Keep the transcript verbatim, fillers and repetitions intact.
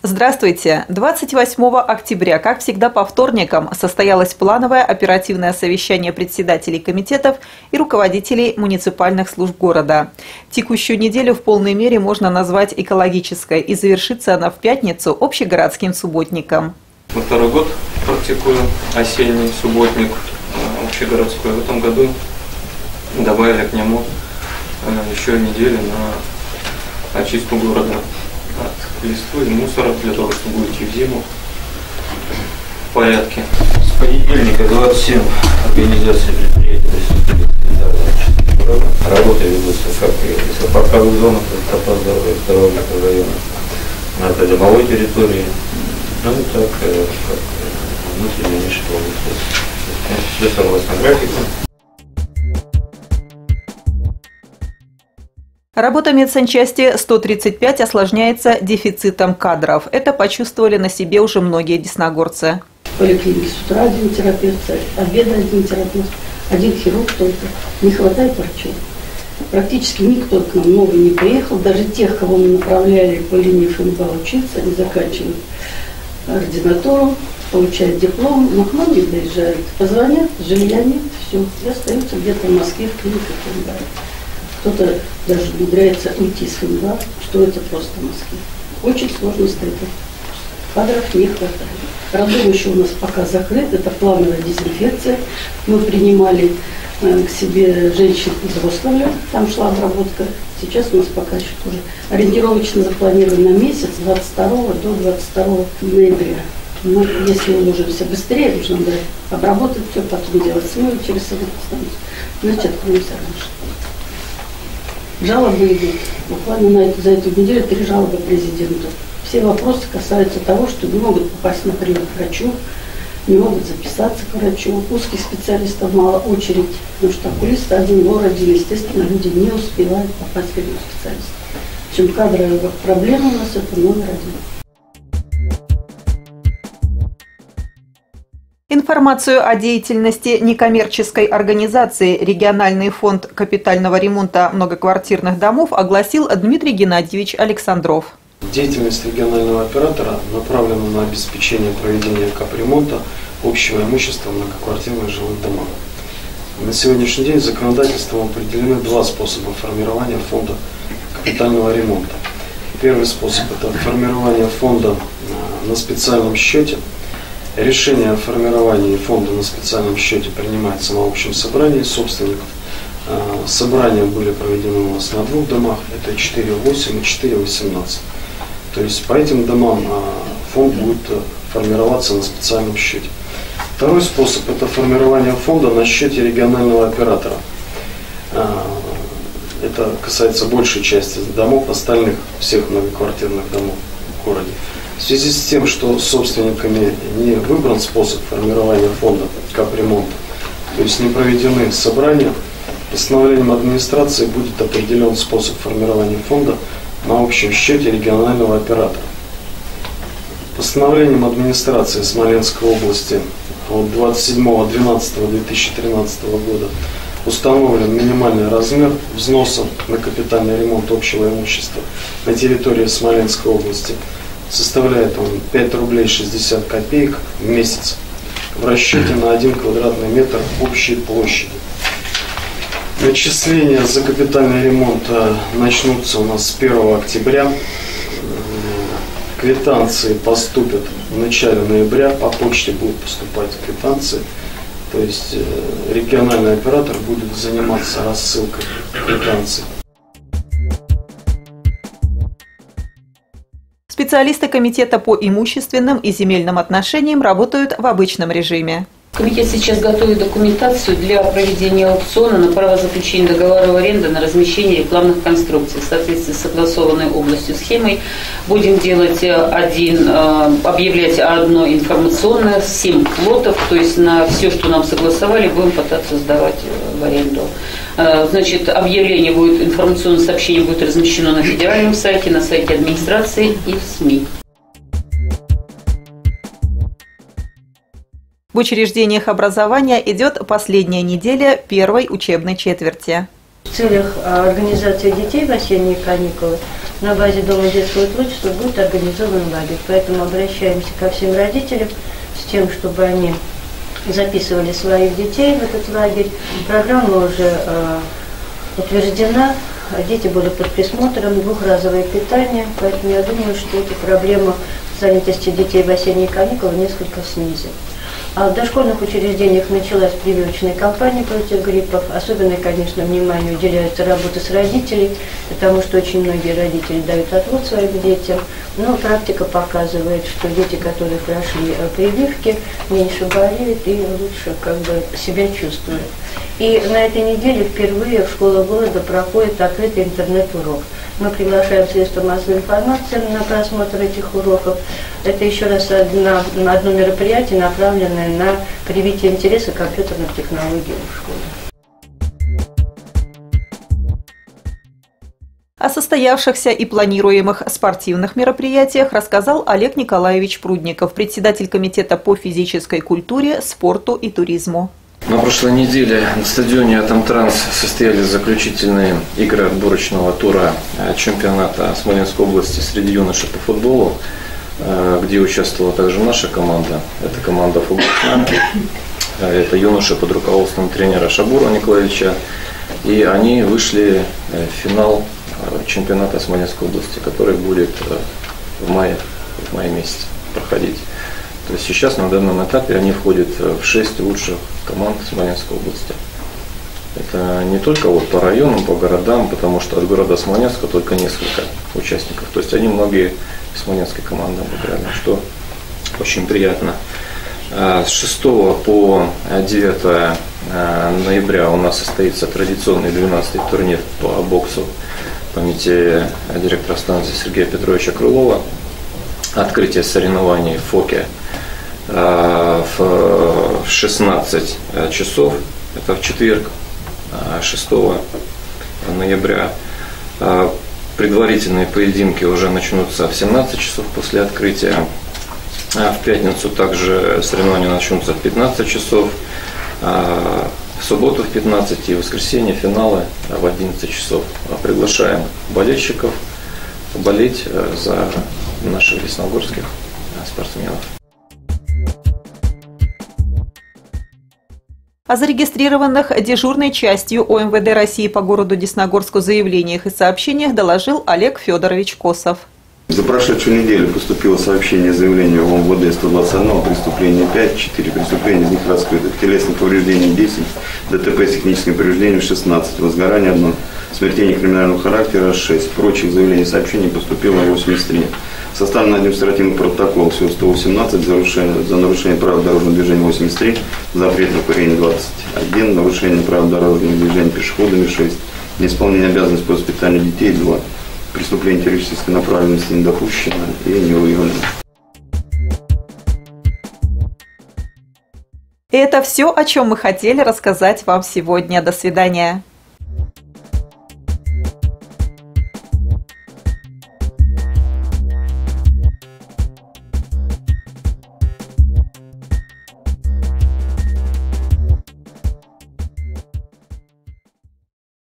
Здравствуйте! двадцать восьмого октября, как всегда по вторникам, состоялось плановое оперативное совещание председателей комитетов и руководителей муниципальных служб города. Текущую неделю в полной мере можно назвать экологической, и завершится она в пятницу общегородским субботником. Мы второй год практикуем осенний субботник общегородской. В этом году добавили к нему еще неделю на очистку города от листвы и мусора, для того, чтобы уйти в зиму в порядке. С понедельника двадцать семь организаций предприятий работы ведутся как и в лесопарковых зонах, здоровья района, на придомовой территории, ну и так как внутренняя Мишка области. Все согласно графику. Работа медсанчасти сто тридцать пять осложняется дефицитом кадров. Это почувствовали на себе уже многие десногорцы. В поликлинике с утра один терапевт, обеда один терапевт, один хирург только. Не хватает врачей. Практически никто к нам новый не приехал. Даже тех, кого мы направляли по линии ФМБА учиться, они заканчивают ординатуру, получают диплом, но к нам не доезжают. Позвонят, жилья нет, все. И остаются где-то в Москве, в клинике ФМБА. Кто-то даже умудряется уйти с ФМБА, что это просто в Москве. Очень сложно стоит. Кадров не хватает. Роддом еще у нас пока закрыт, это плановая дезинфекция. Мы принимали э, к себе женщин из Рославля, там шла обработка. Сейчас у нас пока еще тоже ориентировочно запланирован на месяц, с двадцать второго до двадцать второго ноября. Но если уложимся быстрее, нужно будет обработать все, потом делать смывы через санэпидстанцию, значит откроемся раньше. Жалобы идут. Буквально на эту, за эту неделю три жалобы президенту. Все вопросы касаются того, что не могут попасть на прием к врачу, не могут записаться к врачу. Узких специалистов мало, очередь, потому что окулист один в городе, естественно, люди не успевают попасть к этому специалисту. В общем, кадровая проблема у нас это номер один. Информацию о деятельности некоммерческой организации «Региональный фонд капитального ремонта многоквартирных домов» огласил Дмитрий Геннадьевич Александров. Деятельность регионального оператора направлена на обеспечение проведения капремонта общего имущества в многоквартирных жилых домах. На сегодняшний день законодательством определены два способа формирования фонда капитального ремонта. Первый способ – это формирование фонда на специальном счете. Решение о формировании фонда на специальном счете принимается на общем собрании собственников. Собрания были проведены у нас на двух домах, это четыре восемь и четыре восемнадцать. То есть по этим домам фонд будет формироваться на специальном счете. Второй способ – это формирование фонда на счете регионального оператора. Это касается большей части домов, остальных всех многоквартирных домов в городе. В связи с тем, что собственниками не выбран способ формирования фонда капремонта, то есть не проведены собрания, постановлением администрации будет определен способ формирования фонда на общем счете регионального оператора. Постановлением администрации Смоленской области от двадцать седьмого двенадцатого две тысячи тринадцатого года установлен минимальный размер взноса на капитальный ремонт общего имущества на территории Смоленской области. Составляет он пять рублей шестьдесят копеек в месяц в расчете на один квадратный метр общей площади. Начисления за капитальный ремонт начнутся у нас с первого октября. Квитанции поступят в начале ноября, по почте будут поступать квитанции. То есть региональный оператор будет заниматься рассылкой квитанций. Специалисты комитета по имущественным и земельным отношениям работают в обычном режиме. Комитет сейчас готовит документацию для проведения аукциона на право заключения договора аренды на размещение рекламных конструкций в соответствии с согласованной областью схемой. Будем делать один, объявлять одно информационное, семь лотов, то есть на все, что нам согласовали, будем пытаться сдавать в аренду. Значит, объявление будет, информационное сообщение будет размещено на федеральном сайте, на сайте администрации и в СМИ. В учреждениях образования идет последняя неделя первой учебной четверти. В целях организации детей в осенние каникулы на базе Дома детского творчества будет организован лагерь. Поэтому обращаемся ко всем родителям с тем, чтобы они записывали своих детей в этот лагерь. Программа уже э, утверждена, дети будут под присмотром, двухразовое питание, поэтому я думаю, что эту проблему занятости детей в осенние каникулы несколько снизит. А в дошкольных учреждениях началась прививочная кампания против гриппов. Особенно, конечно, внимание уделяется работе с родителями, потому что очень многие родители дают отвод своим детям. Но практика показывает, что дети, которые прошли прививки, меньше болеют и лучше как бы себя чувствуют. И на этой неделе впервые в школах города проходит открытый интернет-урок. Мы приглашаем средства массовой информации на просмотр этих уроков. Это еще раз одно, одно мероприятие, направленное на привитие интереса к компьютерным технологиям в школе. О состоявшихся и планируемых спортивных мероприятиях рассказал Олег Николаевич Прудников, председатель комитета по физической культуре, спорту и туризму. На прошлой неделе на стадионе «Атомтранс» состоялись заключительные игры отборочного тура чемпионата Смоленской области среди юношей по футболу, где участвовала также наша команда. Это команда «Футбольная». Это юноши под руководством тренера Шабурова Николаевича. И они вышли в финал чемпионата Смоленской области, который будет в мае, в мае месяце проходить. То есть сейчас на данном этапе они входят в шесть лучших команд Смоленской области. Это не только вот по районам, по городам, потому что от города Смоленска только несколько участников. То есть они многие смоленской команды обыграли, что очень приятно. С шестого по девятое ноября у нас состоится традиционный двенадцатый турнир по боксу в памяти директора станции Сергея Петровича Крылова. Открытие соревнований в ФОКе в шестнадцать часов, это в четверг, шестого ноября. Предварительные поединки уже начнутся в семнадцать часов после открытия. В пятницу также соревнования начнутся в пятнадцать часов, в субботу в пятнадцать и в воскресенье финалы в одиннадцать часов. Приглашаем болельщиков болеть за наших десногорских спортсменов. О зарегистрированных дежурной частью О Эм Вэ Дэ России по городу Десногорску заявлениях и сообщениях доложил Олег Федорович Косов. За прошедшую неделю поступило сообщение заявления в О Эм Вэ Дэ сто двадцать один, преступления пять, четыре преступления из них раскрытых, телесных повреждений десять, Дэ Тэ Пэ с техническим повреждением шестнадцать, возгорание одно, смертельное криминального характера шесть, прочих заявлений и сообщений поступило восемьдесят три. Составлен административный протокол всего сто восемнадцать, за нарушение, за нарушение правил дорожного движения восемьдесят три, запрет на курение двадцать один, нарушение правил дорожного движения пешеходами шесть, неисполнение обязанностей по воспитанию детей два, преступление террористической направленности не допущено и не выявлено. И это все, о чем мы хотели рассказать вам сегодня. До свидания.